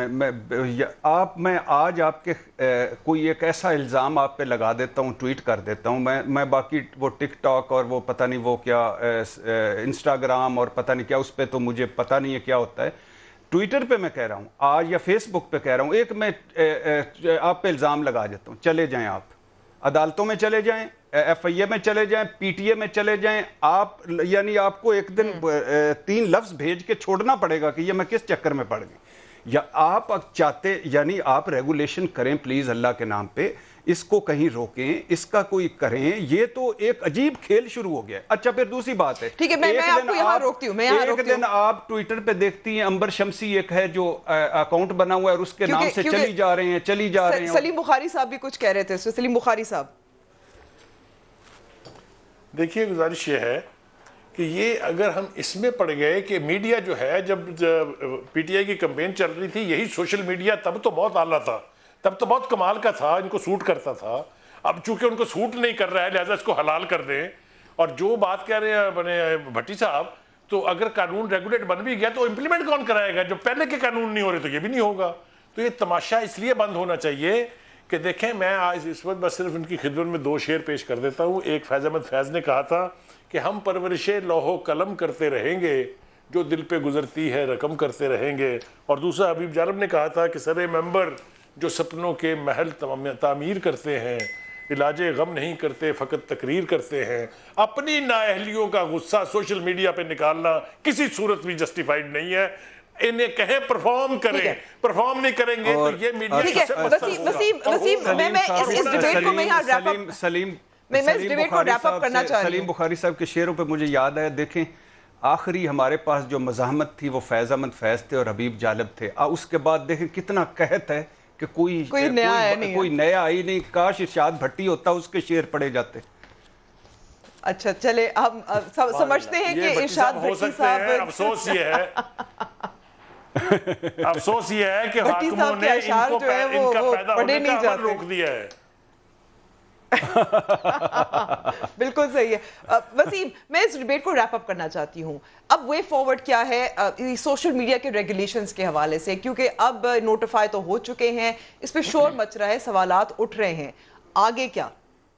मैं आज आपके कोई एक ऐसा इल्ज़ाम आप पे लगा देता हूँ, ट्वीट कर देता हूँ, मैं बाकी वो टिकटॉक और वो पता नहीं वो क्या इंस्टाग्राम और पता नहीं क्या, उस पर तो मुझे पता नहीं है क्या होता है। ट्विटर पे मैं कह रहा हूँ आज, या फेसबुक पे कह रहा हूँ, एक मैं आप पे इल्ज़ाम लगा देता हूँ, चले जाएं आप अदालतों में, चले जाएं FIA में, चले जाएं PTA में, चले जाएं आप, यानी आपको एक दिन 3 लफ्ज़ भेज के छोड़ना पड़ेगा कि ये मैं किस चक्कर में पड़ गई। या आप चाहते, यानी आप रेगुलेशन करें प्लीज़ अल्लाह के नाम पे, इसको कहीं रोकें, इसका कोई करें। ये तो एक अजीब खेल शुरू हो गया। अच्छा फिर दूसरी बात है, ठीक है, मैं आपको यहाँ रोकती हूँ, एक दिन आप ट्विटर पे देखती हैं अंबर शमसी एक है जो अकाउंट बना हुआ है और उसके नाम से चली जा रहे हैं। सलीम बुखारी साहब भी कुछ कह रहे थे, सलीम बुखारी साहब। देखिए गुजारिश ये है कि ये अगर हम इसमें पड़ गए कि मीडिया जो है, जब PTI की कैंपेन चल रही थी, यही सोशल मीडिया तब तो बहुत आला था, तब तो बहुत कमाल का था, इनको सूट करता था। अब चूंकि उनको सूट नहीं कर रहा है लिहाजा इसको हलाल कर दें। और जो बात कह रहे हैं बने भट्टी साहब, तो अगर कानून रेगुलेट बन भी गया तो इम्प्लीमेंट कौन कराएगा? जब पहले के कानून नहीं हो रहे तो ये भी नहीं होगा। तो ये तमाशा इसलिए बंद होना चाहिए कि देखें, मैं आज इस वक्त बस सिर्फ उनकी खिदमत में 2 शेर पेश कर देता हूँ। एक फैज़ अहमद फैज़ ने कहा था कि हम परवरिशे लौहो कलम करते रहेंगे, जो दिल पे गुजरती है रकम करते रहेंगे। और दूसरा हबीब जालम ने कहा था कि सरे मेंबर जो सपनों के महल तामीर करते हैं, इलाजे गम नहीं करते फ़कत तकरीर करते हैं। अपनी नाअहलियों का गुस्सा सोशल मीडिया पे निकालना किसी सूरत भी जस्टिफाइड नहीं है। इन्हें कहें परफॉर्म करें, परफॉर्म नहीं करेंगे तो ये मीडिया ठीक है। सलीम बुखारी साहब के शेरों पे मुझे याद आया, देखें आखिरी हमारे पास जो मज़ाहमत थी वो फैज़ अहमद फैज़ थे और हबीब जालब थे। उसके बाद देखें कितना कहत है कि कोई नया आई नहीं। काश इरशाद भट्टी होता, उसके शेर पड़े जाते। अच्छा चले, हम समझते हैं कि इरशाद भट्टी साहब, अफसोस ये है कि हाकिमों ने इनका पैदा होने का अमल रोक दिया है। बिल्कुल सही है। वसीम, मैं इस डिबेट को रैप अप करना चाहती हूँ। अब वे फॉरवर्ड क्या है सोशल मीडिया के रेगुलेशंस के हवाले से, क्योंकि अब नोटिफाई तो हो चुके हैं, इस पे शोर मच रहा है, सवालात उठ रहे हैं, आगे क्या?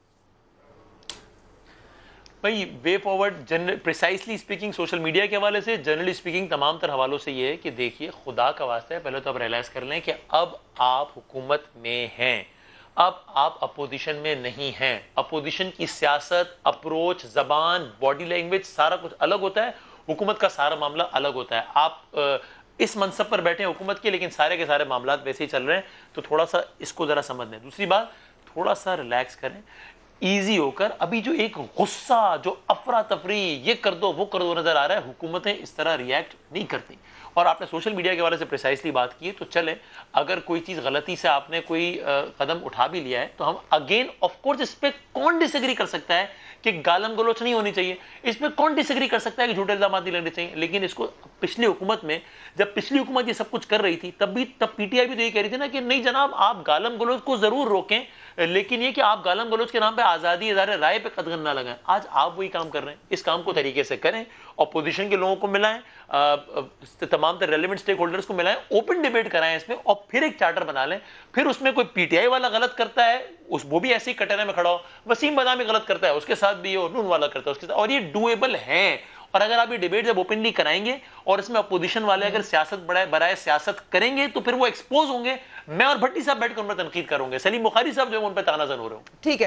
भाई way forward precisely speaking social media के हवाले से, जनरली स्पीकिंग तमाम तर हवालों से ये है कि देखिए, खुदा का वास्ता है, पहले तो आप रियलाइज कर लें कि अब आप हुकूमत में हैं, अब आप अपोजिशन में नहीं हैं। अपोजिशन की सियासत, अप्रोच, ज़बान, बॉडी लैंग्वेज सारा कुछ अलग होता है, हुकूमत का सारा मामला अलग होता है। आप इस मनसब पर बैठे हैं हुकूमत के, लेकिन सारे के सारे मामला वैसे ही चल रहे हैं, तो थोड़ा सा इसको ज़रा समझ लें। दूसरी बात, थोड़ा सा रिलैक्स करें, ईजी होकर। अभी जो एक गुस्सा, जो अफरा तफरी, ये कर दो वो कर दो नजर आ रहा है, हुकूमतें इस तरह रिएक्ट नहीं करती। और आपने सोशल मीडिया के हवाले से प्रिसाइसली बात की है, तो चले, अगर कोई चीज़ गलती से आपने कोई कदम उठा भी लिया है तो हम अगेन ऑफ कोर्स, इस पर कौन डिसएग्री कर सकता है کہ گالم گلوچ نہیں ہونی چاہیے. اس میں کون ڈس ایگری کر سکتا ہے کہ جھوٹے الزامات نہیں لگنے چاہیے؟ لیکن اس کو پچھلی حکومت میں، جب پچھلی حکومت یہ سب کچھ کر رہی تھی، تب پی ٹی آئی بھی تو یہ کہہ رہی تھی نا کہ نہیں جناب آپ گالم گلوچ کو ضرور روکیں، لیکن یہ کہ آپ گالم گلوچ کے نام پہ آزادی اظہار رائے پہ قدغن نہ لگائیں. آج آپ وہی کام کر رہے ہیں. اس کام کو طریقے سے کریں، اپوزیشن کے لوگوں کو ملائیں، تمام تر ریلیونٹ سٹیک ہولڈرز کو ملائیں، اوپن ڈیبیٹ کرائیں اس میں، اور پھر ایک چارٹر بنا لیں. پھر اس میں کوئی پی ٹی آئی والا غلط کرتا ہے وہ بھی ایسے ہی کٹہرے میں کھڑا ہو، وسیم بدامی غلط کرتا ہے اس کے ساتھ بھی، اور نون والا کرتا ہے اس کے ساتھ، اور یہ ڈویبل ہیں. اور اگر آپ یہ ڈیبیٹ جب اوپنلی کرائیں گے اور اس میں اپوزیشن والے اگر سیاست برائے سیاست کریں گے تو پھر وہ ایکسپوز ہوں گے. میں اور بھٹی صاحب بیٹھ کر ان پر تنقید کروں گے، سلیم بخاری صاحب جو ہے ان پہ تانا زن ہو رہے ہوں. ٹھیک ہے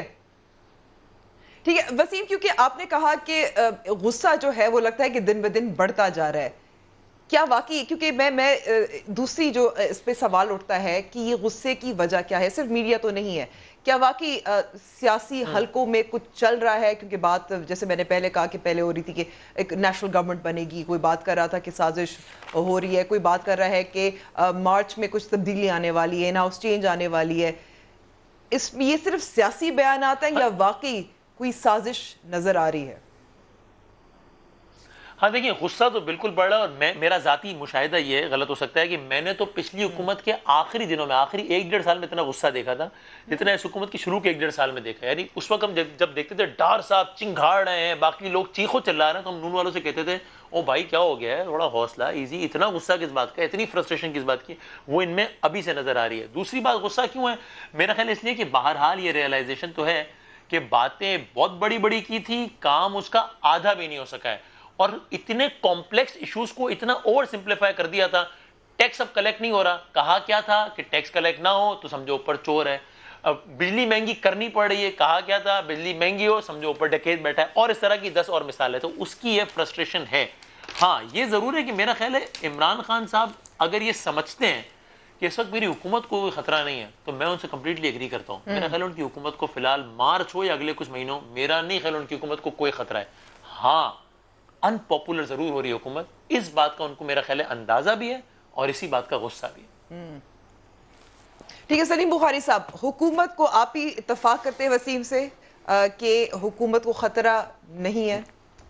وسیم، کیونکہ آپ نے کہا کہ غصہ جو ہے وہ لگتا ہے کہ دن بدن بڑھتا جا رہا ہے، کیا واقعی، کیونکہ میں دوسری جو اس پہ سوال اٹھتا ہے کہ یہ غصے کی وجہ کیا ہے؟ صرف میڈیا تو نہیں ہے، کیا واقعی سیاسی حلقوں میں کچھ چل رہا ہے؟ کیونکہ بات جیسے میں نے پہلے کہا کہ پہلے ہو رہی تھی کہ ایک نیشنل گورنمنٹ بنے گی، کوئی بات کر رہا تھا کہ سازش ہو رہی ہے، کوئی بات کر رہا ہے کہ مارچ میں کچھ تبدیلی آنے والی ہے، ان ہاؤس چینج آنے والی ہے. اس میں یہ صرف سیاسی بیانات ہیں یا واقعی کوئی سازش نظر آ رہی ہے؟ ہاں دیکھیں، غصہ تو بالکل بڑھ رہا ہے، اور میرا ذاتی مشاہدہ یہ ہے، غلط ہو سکتا ہے، کہ میں نے تو پچھلی حکومت کے آخری دنوں میں، آخری 1-1.5 سال میں اتنا غصہ دیکھا تھا جتنا اس حکومت کی شروع کے 1-1.5 سال میں دیکھا. یعنی اس وقت ہم جب دیکھتے تھے ڈار صاحب چنگھاڑ رہے ہیں، باقی لوگ چیخو چلا رہے ہیں، تو ہم نون والوں سے کہتے تھے او بھائی کیا ہو گیا ہے، تھوڑا حوصلہ، ایزی، اتنا غصہ کس بات کا، اتنی فرسٹریشن کس بات کی؟ وہ ان میں ابھی سے نظر آ رہی ہے. دوسری بات، غصہ کیوں ہے؟ میرا خیال اس لیے کہ بہرحال یہ ریئلائزیشن تو ہے کہ باتیں بہت بڑی بڑی کی تھی، کام اس کا آدھا بھی نہیں ہو سکا ہے، اور اتنے کمپلیکس ایشوز کو اتنا اوور سمپلیفائی کر دیا تھا. ٹیکس اب کلیکٹ نہیں ہو رہا، کہا کیا تھا کہ ٹیکس کلیکٹ نہ ہو تو سمجھو اوپر چور ہے. اب بجلی مہنگی کرنی پڑ رہی ہے، کہا کیا تھا بجلی مہنگی ہو سمجھو اوپر ڈکیت بیٹھا ہے، اور اس طرح کی 10 اور مثالیں. تو اس کی یہ فرسٹریشن ہے. ہاں یہ ضرور ہے کہ میرا خیال ہے عمران خان صاحب اگر یہ سمجھتے ہیں کہ اس وقت میری حکومت کو کوئی خطرہ نہیں ہے تو میں ان سے کمپلیٹلی ایگری کرتا ہوں. میرا خیال ہے ان کی حکومت کو فی الحال مارچ ہو یا اگلے کچھ مہینوں، میرا نہیں خیال ان کی حکومت کو کوئی خطرہ ہے. ہاں ان پاپولر ضرور ہو رہی ہے حکومت، اس بات کا ان کو میرا خیال ہے اندازہ بھی ہے اور اسی بات کا غصہ بھی ہے. ٹھیک ہے سلیم بخاری صاحب، حکومت کو آپ ہی اتفاق کرتے ہیں وسیم سے کہ حکومت کو خطرہ نہیں ہے؟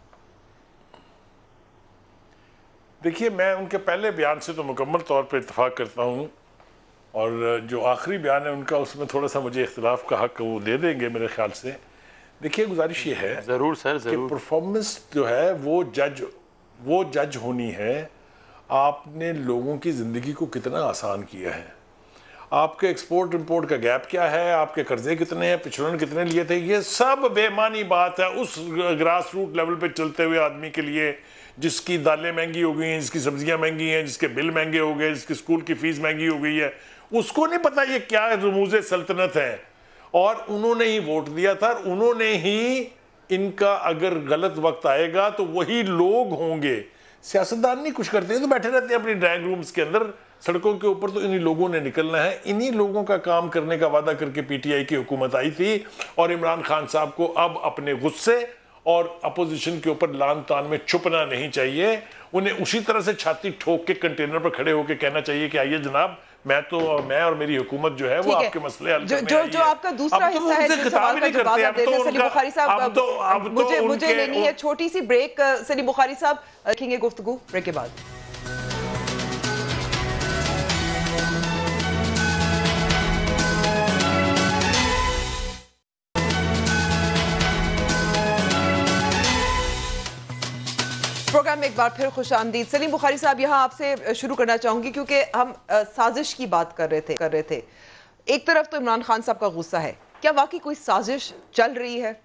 دیکھیے میں ان کے پہلے بیان سے تو مکمل طور پہ اتفاق کرتا ہوں، اور جو آخری بیان ہے ان کا اس میں تھوڑا سا مجھے اختلاف کا حق وہ دے دیں گے میرے خیال سے. دیکھیے گزارش یہ ہے ضرور سر کہ ضرور، پرفارمنس جو ہے وہ جج ہونی ہے. آپ نے لوگوں کی زندگی کو کتنا آسان کیا ہے، آپ کے ایکسپورٹ امپورٹ کا گیپ کیا ہے، آپ کے قرضے کتنے ہیں، پچھلوں کتنے لیے تھے، یہ سب بے معنی بات ہے اس گراس روٹ لیول پہ چلتے ہوئے آدمی کے لیے جس کی دالیں مہنگی ہو گئی ہیں، جس کی سبزیاں مہنگی ہیں، جس کے بل مہنگے ہو گئے، جس کی اسکول کی فیس مہنگی ہو گئی ہے. اس کو نہیں پتا یہ کیا رموز سلطنت ہے، اور انہوں نے ہی ووٹ دیا تھا، اور انہوں نے ہی ان کا اگر غلط وقت آئے گا تو وہی لوگ ہوں گے. سیاستدان نہیں کچھ کرتے ہیں تو بیٹھے رہتے ہیں اپنی ڈرائنگ رومز کے اندر، سڑکوں کے اوپر تو انہی لوگوں نے نکلنا ہے. انہی لوگوں کا کام کرنے کا وعدہ کر کے پی ٹی آئی کی حکومت آئی تھی، اور عمران خان صاحب کو اب اپنے غصے اور اپوزیشن کے اوپر لان تان میں چھپنا نہیں چاہیے. انہیں اسی طرح سے چھاتی ٹھوک کے کنٹینر پر کھڑے ہو کے کہنا چاہیے کہ آئیے جناب، میں اور میری حکومت جو ہے وہ آپ کے مسئلے حل کرنے آئی ہے. جو آپ کا دوسرا حصہ ہے جو سوال کا جواب آپ دیتے ہیں سلیم بخاری صاحب، مجھے لینی ہے چھوٹی سی بریک. سلیم بخاری صاحب رکھیں گے گفتگو بریک کے بعد. پروگرام میں ایک بار پھر خوش آمدید. سلیم بخاری صاحب، یہاں آپ سے شروع کرنا چاہوں گی کیونکہ ہم سازش کی بات کر رہے تھے. ایک طرف تو عمران خان صاحب کا غصہ ہے، کیا واقعی کوئی سازش چل رہی ہے؟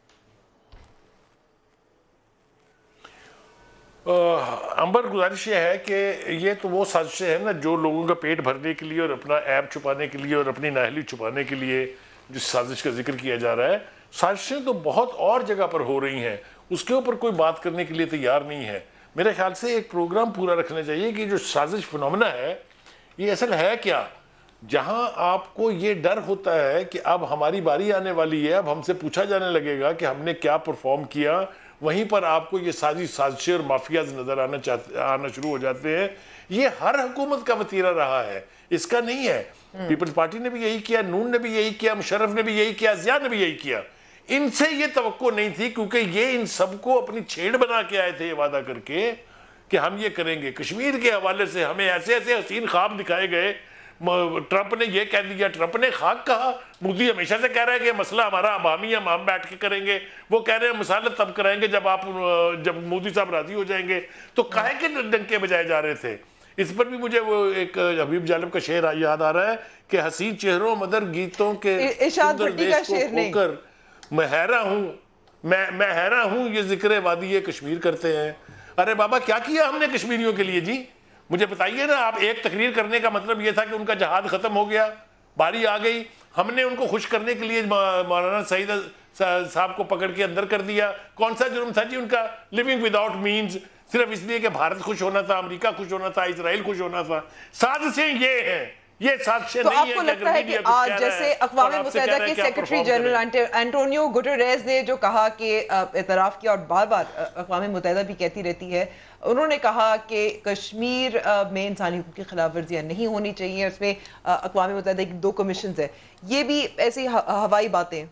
امبر گزارش یہ ہے کہ یہ تو وہ سازشیں ہیں نا جو لوگوں کا پیٹ بھرنے کے لیے اور اپنا عیب چھپانے کے لیے اور اپنی نااہلی چھپانے کے لیے جس سازش کا ذکر کیا جا رہا ہے. سازشیں تو بہت اور جگہ پر ہو رہی ہیں، اس کے اوپر کوئی بات کرنے کے لیے تیار نہیں ہے. میرے خیال سے ایک پروگرام پورا رکھنا چاہیے کہ جو سازش فنومنا ہے یہ اصل ہے کیا. جہاں آپ کو یہ ڈر ہوتا ہے کہ اب ہماری باری آنے والی ہے، اب ہم سے پوچھا جانے لگے گا کہ ہم نے کیا پرفارم کیا، وہیں پر آپ کو یہ سازشیں اور مافیاز نظر آنا شروع ہو جاتے ہیں. یہ ہر حکومت کا وتیرہ رہا ہے، اس کا نہیں ہے. پیپلز پارٹی نے بھی یہی کیا، نون نے بھی یہی کیا، مشرف نے بھی یہی کیا، ضیاء نے بھی یہی کیا. ان سے یہ توقع نہیں تھی، کیونکہ یہ ان سب کو اپنی چھیڑ بنا کے آئے تھے یہ وعدہ کر کے کہ ہم یہ کریں گے. کشمیر کے حوالے سے ہمیں ایسے ایسے حسین خواب دکھائے گئے. ٹرمپ نے یہ کہہ دیا، ٹرمپ نے خاک کہا. مودی ہمیشہ سے کہہ رہا ہے کہ مسئلہ ہمارا عوامی ہم بیٹھ کے کریں گے. وہ کہہ رہے ہیں مسالت تب کرائیں گے جب مودی صاحب راضی ہو جائیں گے. تو کاہے کے ڈنکے بجائے جا رہے تھے. اس پر بھی مجھے وہ ایک حبیب جالب کا شعر یاد آ رہا ہے کہ حسین چہروں مدر گیتوں کے سندر دیش کو کھو کر میں حیران ہوں، میں حیران ہوں یہ ذکر وادی کشمیر کرتے ہیں. ارے بابا کیا کیا ہم نے کشمیریوں کے لیے جی؟ مجھے بتائیے نا. آپ ایک تقریر کرنے کا مطلب یہ تھا کہ ان کا جہاد ختم ہو گیا، باری آ گئی. ہم نے ان کو خوش کرنے کے لیے مولانا سعید صاحب کو پکڑ کے اندر کر دیا. کون سا جرم تھا جی ان کا؟ لیونگ وداؤٹ مینز، صرف اس لیے کہ بھارت خوش ہونا تھا، امریکہ خوش ہونا تھا، اسرائیل خوش ہونا تھا. سازشیں یہ ہیں، یہ سازشیں نہیں ہیں. تو آپ کو لگتا ہے کہ آج جیسے اقوام متحدہ کے سیکرٹری جنرل انٹونیو گوٹریز نے جو کہا کہ اعتراف کیا، اور بار بار اقوام متحدہ بھی کہتی رہتی ہے، انہوں نے کہا کہ کشمیر میں انسانی حقوق کی خلاف ورزیاں نہیں ہونی چاہیے، اس میں اقوام متحدہ کی 2 کمیشنز ہیں، یہ بھی ایسی ہوائی باتیں؟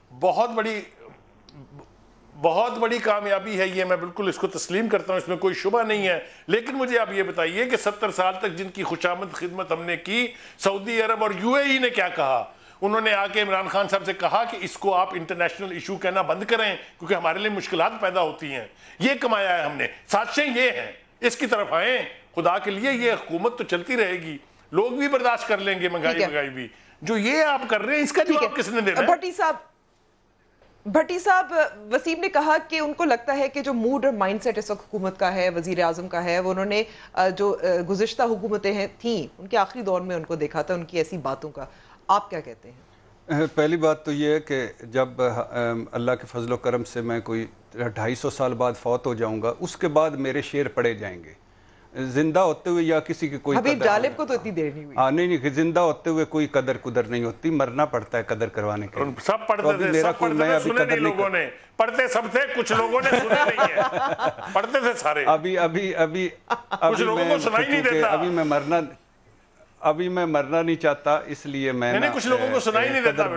بہت بڑی کامیابی ہے یہ، میں بالکل اس کو تسلیم کرتا ہوں، اس میں کوئی شبہ نہیں ہے. لیکن مجھے آپ یہ بتائیے کہ 70 سال تک جن کی خوشامد خدمت ہم نے کی، سعودی عرب اور UAE نے کیا کہا؟ انہوں نے آ کے عمران خان صاحب سے کہا کہ اس کو آپ انٹرنیشنل ایشو کہنا بند کریں کیونکہ ہمارے لیے مشکلات پیدا ہوتی ہیں. یہ کمایا ہے ہم نے. سازشیں یہ ہیں، اس کی طرف آئیں. خدا کے لیے یہ حکومت تو چلتی رہے گی، لوگ بھی برداشت کر لیں گے، مہنگائی بھی. جو یہ آپ کر رہے ہیں اس کا جواب کس نے دینا ہے؟ بھٹی صاحب، وسیم نے کہا کہ ان کو لگتا ہے کہ جو موڈ اور مائنڈ سیٹ اس وقت حکومت کا ہے، وزیر اعظم کا ہے، وہ انہوں نے جو گزشتہ حکومتیں تھیں ان کے آخری دور میں ان کو دیکھا تھا ان کی ایسی باتوں کا. آپ کیا کہتے ہیں؟ پہلی بات تو یہ ہے کہ جب اللہ کے فضل و کرم سے میں کوئی 250 سال بعد فوت ہو جاؤں گا، اس کے بعد میرے شعر پڑھے جائیں گے. زندہ ہوتے ہوئے یا کسی کی کوئی حبیب جالب کو تو اتنی دیر نہیں ہوئی. نہیں، زندہ ہوتے ہوئے کوئی قدر نہیں ہوتی، مرنا پڑتا ہے قدر کروانے کے لیے. سب پڑھتے تھے، سب پڑھتے تھے، سنے نہیں لوگوں نے. پڑھتے سب تھے، کچھ لوگوں نے سنے نہیں ہے. پڑھتے تھے سارے. ابھی کچھ لوگوں کو سنائی نہیں دیتا. ابھی میں مرنا نہیں چاہتا، اس لیے میں نہیں، کچھ لوگوں کو سنائی نہیں دیتا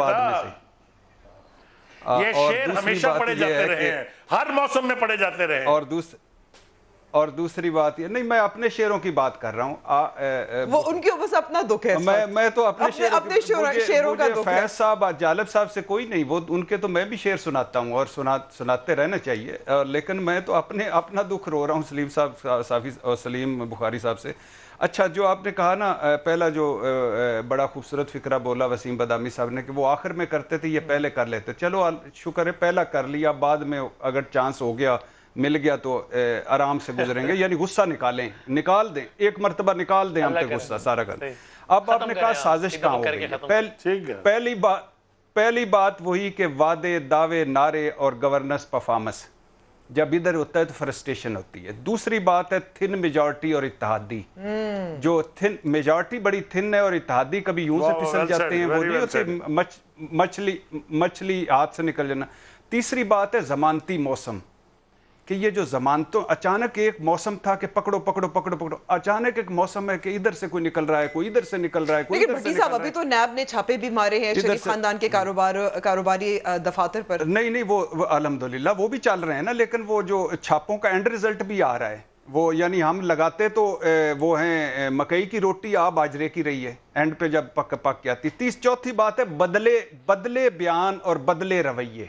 بیٹا. یہ شعر ہمیشہ پڑھے جاتے رہے ہیں، ہر موسم میں پڑھے جاتے رہے ہیں. اور دوسری بات یہ نہیں، میں اپنے شعروں کی بات کر رہا ہوں. وہ ان کے بس اپنا دکھ ہے. میں تو اپنے شعروں کا دکھ ہے. فیض صاحب، جالب صاحب سے کوئی نہیں، وہ ان کے تو میں بھی شعر سناتا ہوں اور سناتے رہنا چاہیے. لیکن میں تو اپنا دکھ رو رہا ہوں سلیم صاحب صافی اور سلیم بخاری صاحب سے. اچھا، جو آپ نے کہا نا، پہلا جو بڑا خوبصورت فکرہ بولا وسیم بادامی صاحب نے کہ وہ آخر میں کرتے تھے، یہ پہلے کر لیتے. چلو شکر ہے، پہلا کر لیا، بعد میں اگر چانس ہو گیا، مل گیا تو آرام سے گزریں گے. یعنی غصہ نکال دیں، ایک مرتبہ نکال دیں ہم پہ غصہ سارا کر. اب آپ نے کہا سازش کہاں ہو گئی. پہلی بات وہی کہ وعدے، دعوے، نعرے اور گورننس پرفارمنس جب ادھر ہوتا ہے تو فرسٹریشن ہوتی ہے. دوسری بات ہے تھن میجارٹی اور اتحادی. جو تھن میجارٹی بڑی تھن ہے اور اتحادی کبھی یوں سے پھسل جاتے ہیں، وہ نہیں ہوتے مچھلی ہاتھ سے نکل جانا. تیسری بات ہے ضمانتی موسم، کہ یہ جو ضمانتوں، اچانک ایک موسم تھا کہ پکڑو، اچانک ایک موسم ہے کہ ادھر سے کوئی نکل رہا ہے، کوئی ادھر سے نکل رہا ہے، کوئی ادھر سے نکل رہا ہے. ابھی تو نیب نے چھاپے بھی مارے ہیں شریف خاندان کے کاروباری دفاتر پر. نہیں، وہ الحمدللہ وہ بھی چل رہے ہیں نا، لیکن وہ جو چھاپوں کا اینڈ ریزلٹ بھی آ رہا ہے. وہ یعنی ہم لگاتے تو وہ ہیں مکئی کی روٹی، آپ باجرے کی رہی ہے اینڈ پہ جب پک کے آتی. چوتھی بات ہے بدلے بیان اور بدلے رویے.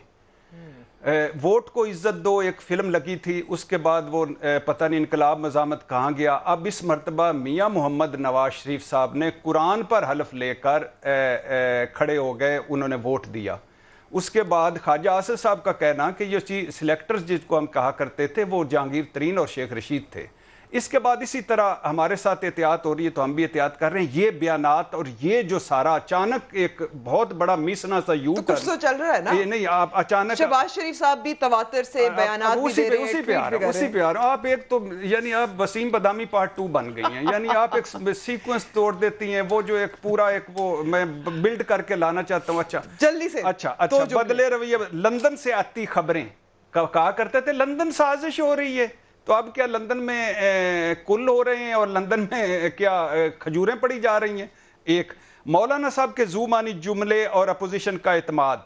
ووٹ کو عزت دو ایک فلم لگی تھی، اس کے بعد وہ پتہ نہیں انقلاب مزاحمت کہاں گیا. اب اس مرتبہ میاں محمد نواز شریف صاحب نے قرآن پر حلف لے کر کھڑے ہو گئے، انہوں نے ووٹ دیا. اس کے بعد خواجہ آصف صاحب کا کہنا کہ یہ سلیکٹرز جس کو ہم کہا کرتے تھے وہ جہانگیر ترین اور شیخ رشید تھے. اس کے بعد اسی طرح ہمارے ساتھ احتیاط ہو رہی ہے تو ہم بھی احتیاط کر رہے ہیں. یہ بیانات اور یہ جو سارا اچانک ایک بہت بڑا میسنا سا یوں کچھ تو چل رہا ہے نا. یہ نہیں، آپ اچانک شہباز شریف صاحب بھی تواتر سے بیانات بھی دے رہے ہیں. اسی پہ آ رہا ہوں. آپ ایک تو یعنی آپ وسیم بادامی پارٹ 2 بن گئی ہیں. یعنی آپ ایک سیکوینس توڑ دیتی ہیں. وہ جو ایک پورا ایک وہ میں بلڈ کر کے لانا چاہتا ہوں. اچھا جلدی سے. اچھا بدلے رویہ. لندن سے آتی خبریں کہا کرتے تھے لندن سازش ہو رہی ہے، تو اب کیا لندن میں کل ہو رہے ہیں اور لندن میں کیا کھجوریں پڑی جا رہی ہیں. ایک مولانا صاحب کے زو مانی جملے اور اپوزیشن کا اعتماد،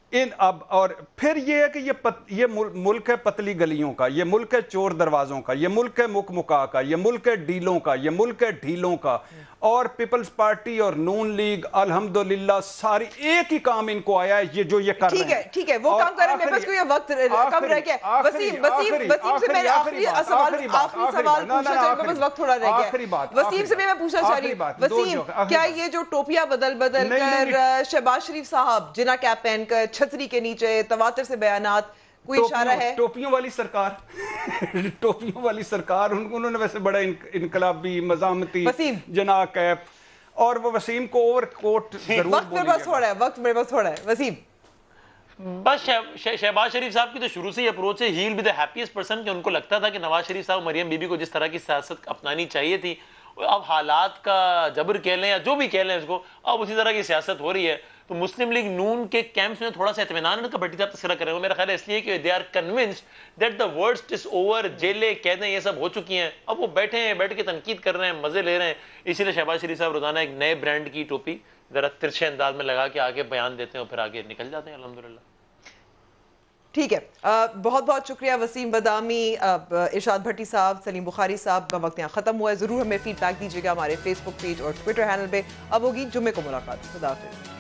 अब और फिर ये है कि ये मुल्क है पतली गलियों का, ये मुल्क है चोर दरवाजों का, ये मुल्क है मुकमुका का, ये मुल्क है डीलों का, ये मुल्क है ढीलों का। और पीपल्स पार्टी और नून लीग अल्हम्दुलिल्लाह सारी एक ही काम इनको आया है, ये जो ये कर रहे हैं। ठीक है वो काम कर रहे हैं। मेरे पास कोई वक्त कम रह गया। वसीम से मेरा आखिरी सवाल मेरे पास वक्त थोड़ा रह गया। वसीम से मैं पूछना चाह रही हूँ, वसीम क्या ये जो टोपियां बदल कर शहबाज शरीफ साहब जिना कैप पहनकर छतरी के नीचे तवातर से बयानात, कोई इशारा है? टोपियों वाली सरकार टोपियों वाली सरकार, उन्होंने वैसे बड़ा इनकलाबी मजामती जना कैप, और वो वसीम को ओवर कोट जरूर वक्त मेरे पास थोड़ा है वसीम। बस शहबाज शरीफ साहब की तो शुरू से ही अप्रोच है, he will be the happiest person, कि उनको लगता था कि नवाज शरीफ साहब मरियम बीबी को जिस तरह की सियासत अपनानी चाहिए थी, अब हालात का जबर कह लें या जो भी कह लें इसको, अब उसी तरह की सियासत हो रही है। तो मुस्लिम लीग नून के कैंप्स में थोड़ा सा इत्मीनान का भट्टी साहब तस्करा कर रहे हो, मेरा ख्याल है इसलिए कि they are convinced that the worst is over, जेलें कैदें ये सब हो चुकी हैं, अब वो बैठ के तनकीद कर रहे हैं, मजे ले रहे हैं। इसीलिए शहबाज शरीफ साहब रोजाना एक नए ब्रांड की टोपी जरा तिरछे अंदाज में लगा के आगे बयान देते हैं और फिर आगे निकल जाते हैं अल्हम्दुलिल्लाह। ठीक है, बहुत बहुत शुक्रिया वसीम बदामी, इरशाद भट्टी साहब, सलीम बुखारी साहब का वक्त यहाँ खत्म हुआ है। जरूर हमें फीडबैक दीजिएगा हमारे फेसबुक पेज और ट्विटर हैंडल पे। अब होगी जुम्मे को मुलाकात। खुदा हाफिज़।